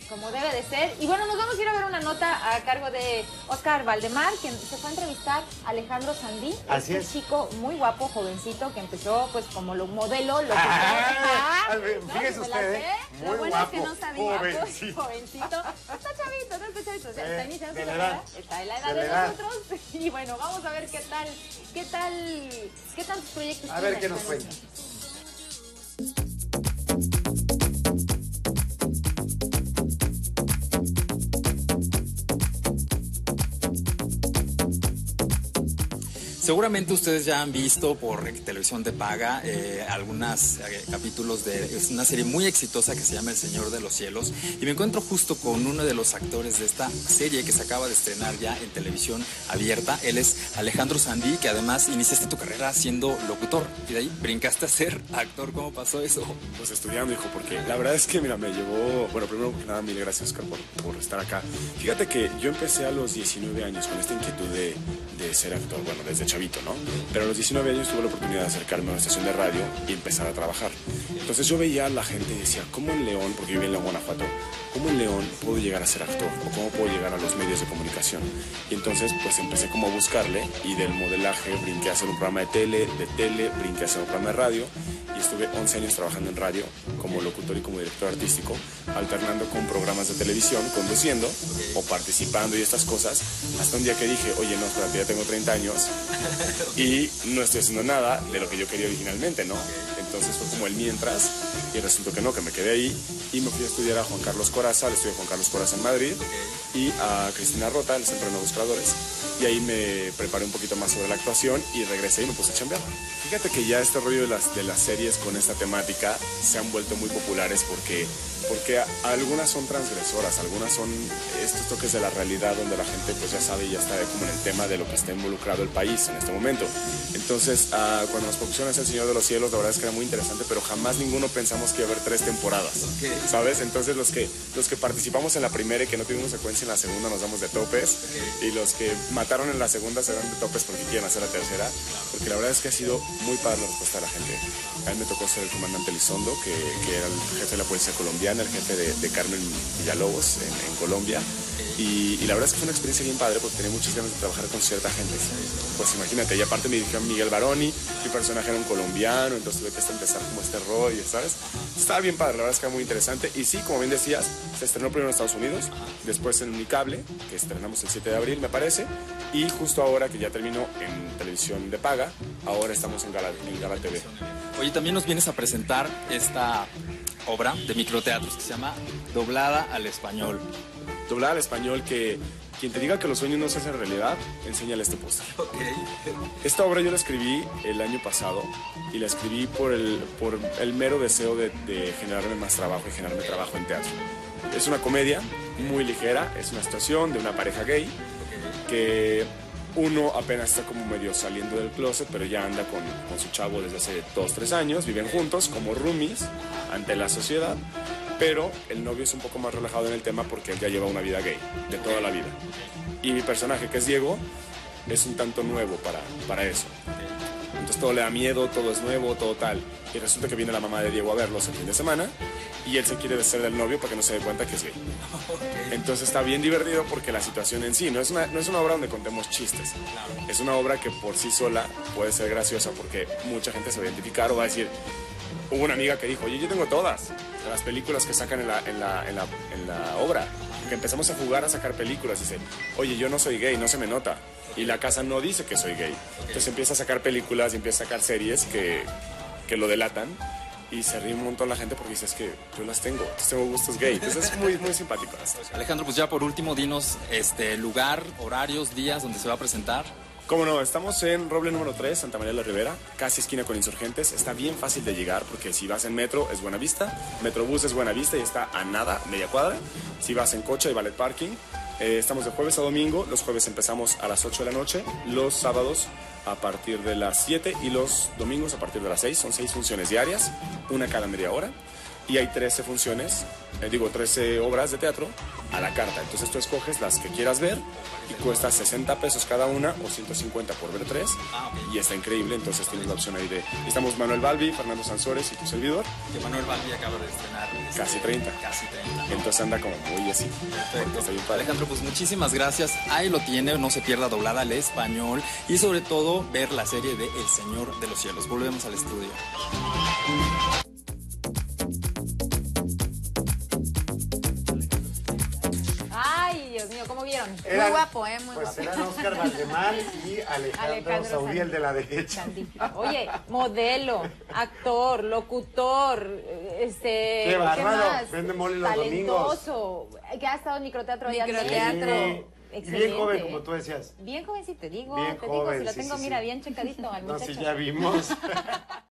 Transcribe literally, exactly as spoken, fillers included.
como debe de ser. Y bueno, nos vamos a ir a ver una nota a cargo de Oscar Valdemar, quien se fue a entrevistar a Alejandro Sandí. Así es. Un chico muy guapo, jovencito, que empezó pues como lo modelo, lo que ah, ah, Fíjese no, usted, ¿eh? Muy lo bueno guapo, es que no sabía, jovencito. jovencito. Está chavito, no está chavito. O sea, está iniciando su carrera, está en la edad de, de nosotros. Y bueno, vamos a ver qué tal, qué tal, qué tantos proyectos. A ver qué nos cuenta. Seguramente ustedes ya han visto por televisión de paga eh, algunos eh, capítulos de es una serie muy exitosa que se llama El Señor de los Cielos, y me encuentro justo con uno de los actores de esta serie que se acaba de estrenar ya en televisión abierta. Él es Alejandro Sandí, que además iniciaste tu carrera siendo locutor y de ahí brincaste a ser actor. ¿Cómo pasó eso? Pues estudiando, hijo, porque la verdad es que, mira, me llevó... Bueno, primero que nada, mil gracias, Oscar, por, por estar acá. Fíjate que yo empecé a los diecinueve años con esta inquietud de, de ser actor, bueno, desde chavito, ¿no? Pero a los diecinueve años tuve la oportunidad de acercarme a una estación de radio y empezar a trabajar. Entonces yo veía a la gente y decía, ¿cómo en León, porque yo vivía en León, Guanajuato, cómo en León puedo llegar a ser actor? ¿O cómo puedo llegar a los medios de comunicación? Y entonces pues empecé como a buscarle, y del modelaje brinqué a hacer un programa de tele, de tele brinqué a hacer un programa de radio, y estuve once años trabajando en radio como locutor y como director artístico, alternando con programas de televisión, conduciendo o participando y estas cosas, hasta un día que dije, oye, no, espérate, ya tengo treinta años y no estoy haciendo nada de lo que yo quería originalmente, ¿no? Entonces fue como el mientras, y resultó que no, que me quedé ahí y me fui a estudiar a Juan Carlos Corazza, al estudio de Juan Carlos Corazza en Madrid, y a Cristina Rota, en el Centro de Nuevos Creadores, y ahí me preparé un poquito más sobre la actuación y regresé y me puse a chambear. Fíjate que ya este rollo de las, de las series con esta temática se han vuelto muy populares porque, porque algunas son transgresoras, algunas son estos toques de la realidad donde la gente pues ya sabe y ya está como en el tema de lo que está involucrado el país en este momento. Entonces, uh, cuando nos propusieron El Señor de los Cielos, la verdad es que era muy interesante, pero jamás ninguno pensamos que iba a haber tres temporadas, okay. ¿Sabes? Entonces los que, los que participamos en la primera y que no tuvimos secuencia en la segunda nos damos de topes, okay. Y los que mataron en la segunda se dan de topes porque quieren hacer la tercera, porque la verdad es que ha sido muy padre la respuesta de la gente. A mí me tocó ser el comandante Elizondo, que, que era el jefe de la policía colombiana, el jefe de, de Carmen Villalobos en, en Colombia, y, y la verdad es que fue una experiencia bien padre porque tenía muchas ganas de trabajar con cierta gente. Pues imagínate, y aparte me dirigió Miguel Baroni, mi personaje era un colombiano, entonces tuve que empezar como este rollo, ¿sabes? Estaba bien padre, la verdad es que era muy interesante, y sí, como bien decías, se estrenó primero en Estados Unidos, después en Unicable, que estrenamos el siete de abril, me parece, y justo ahora que ya terminó en televisión de paga, ahora estamos en Gala, en Gala T V. Oye, también nos vienes a presentar esta obra de microteatros que se llama Doblada al Español. Doblada al Español, que quien te diga que los sueños no se hacen realidad, enséñale este póster. Okay. Esta obra yo la escribí el año pasado, y la escribí por el, por el mero deseo de, de generarme más trabajo y generarme trabajo en teatro. Es una comedia muy ligera, es una situación de una pareja gay que uno apenas está como medio saliendo del closet, pero ya anda con, con su chavo desde hace dos, tres años, viven juntos como roomies ante la sociedad, pero el novio es un poco más relajado en el tema porque él ya lleva una vida gay, de toda la vida. Y mi personaje, que es Diego, es un tanto nuevo para, para eso. Entonces todo le da miedo, todo es nuevo, todo tal. Y resulta que viene la mamá de Diego a verlos el fin de semana y él se quiere deshacer del novio para que no se dé cuenta que es gay. Entonces está bien divertido porque la situación en sí no es una, no es una obra donde contemos chistes. Es una obra que por sí sola puede ser graciosa porque mucha gente se va a identificar o va a decir... Hubo una amiga que dijo, oye, yo tengo todas las películas que sacan en la, en la, en la, en la obra. Que empezamos a jugar a sacar películas. Dice, oye, yo no soy gay, no se me nota. Y la casa no dice que soy gay. Entonces empieza a sacar películas y empieza a sacar series que, que lo delatan. Y se ríe un montón la gente porque dice, es que yo las tengo, entonces tengo gustos gay. Entonces es muy, muy simpático. Alejandro, pues ya por último, dinos este lugar, horarios, días donde se va a presentar. Cómo no, estamos en Roble número tres, Santa María de la Ribera, casi esquina con Insurgentes. Está bien fácil de llegar porque si vas en metro es Buenavista, Metrobús es Buenavista y está a nada, media cuadra. Si vas en coche hay valet parking. Eh, estamos de jueves a domingo, los jueves empezamos a las ocho de la noche, los sábados a partir de las siete y los domingos a partir de las seis. Son seis funciones diarias, una cada media hora. Y hay trece funciones eh, digo, trece obras de teatro a la carta. Entonces tú escoges las que quieras ver y cuesta sesenta pesos cada una o ciento cincuenta por ver tres. Ah, okay. Y está increíble, entonces tienes la opción ahí de... Estamos Manuel Balbi, Fernando Sansores y tu servidor. Que Manuel Balbi acaba de estrenar. Casi treinta. Casi treinta. Entonces anda como muy así. Perfecto. Está bien padre. Alejandro, pues muchísimas gracias. Ahí lo tiene, no se pierda doblada al español y sobre todo ver la serie de El Señor de los Cielos. Volvemos al estudio. Ay, Dios mío, ¿cómo vieron? Eran, muy guapo, ¿eh? Muy pues guapo. eran Oscar Valdemar y Alejandro, Alejandro Saudiel Sanz- de la derecha. Santísimo. Oye, modelo, actor, locutor, este... Qué bárbaro, más? vende mole los Talentoso, que ha estado en microteatro. allá en Microteatro. México. Y Excelente. bien joven, como tú decías. Bien jovencito, digo, Bien te joven, digo, si lo sí, tengo, sí, mira, sí. bien checadito al No, muchacho. sí, ya vimos.